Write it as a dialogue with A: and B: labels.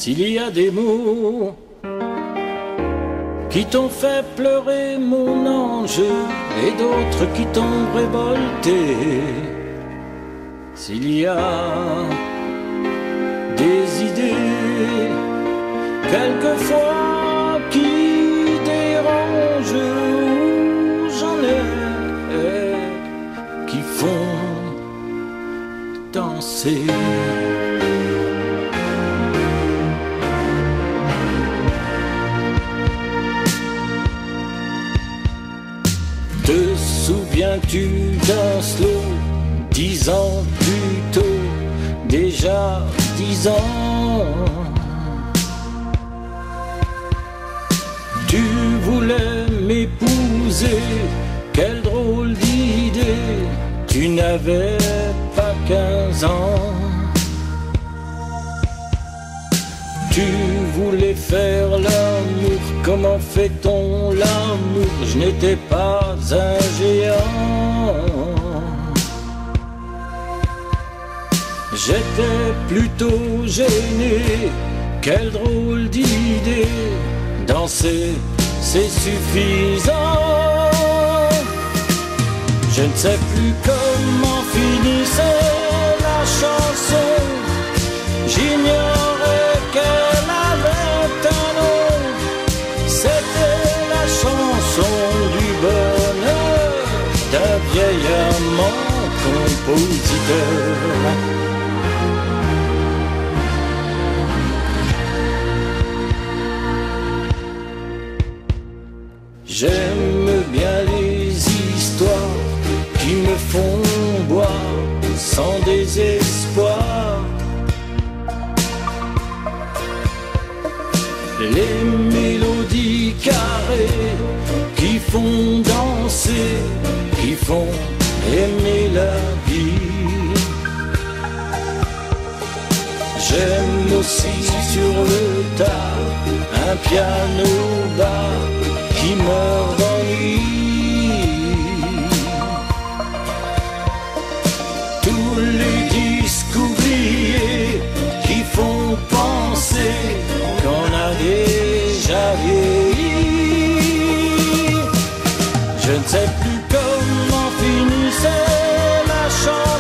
A: S'il y a des mots qui t'ont fait pleurer mon ange et d'autres qui t'ont révolté, s'il y a des idées quelquefois qui dérangent, j'en ai qui font danser. Te souviens-tu d'un slow 10 ans plus tôt, déjà 10 ans? Tu voulais m'épouser, quelle drôle d'idée, tu n'avais pas 15 ans. Tu voulais faire l'amour, comment fait-on l'amour? Je n'étais pas un géant. J'étais plutôt gêné, quelle drôle d'idée, danser c'est suffisant. Je ne sais plus comment finissait la chanson, j'ignorais qu'elle avait un nom. C'était la chanson du bonheur d'un vieil amant compositeur. J'aime bien les histoires qui me font boire sans désespoir. Les mélodies carrées qui font danser, qui font aimer la vie. J'aime aussi sur le tas un piano bar qui meurt d'ennui. Tous les disques oubliés qui font penser qu'on a déjà vieilli. Je ne sais plus comment finissait la chanson,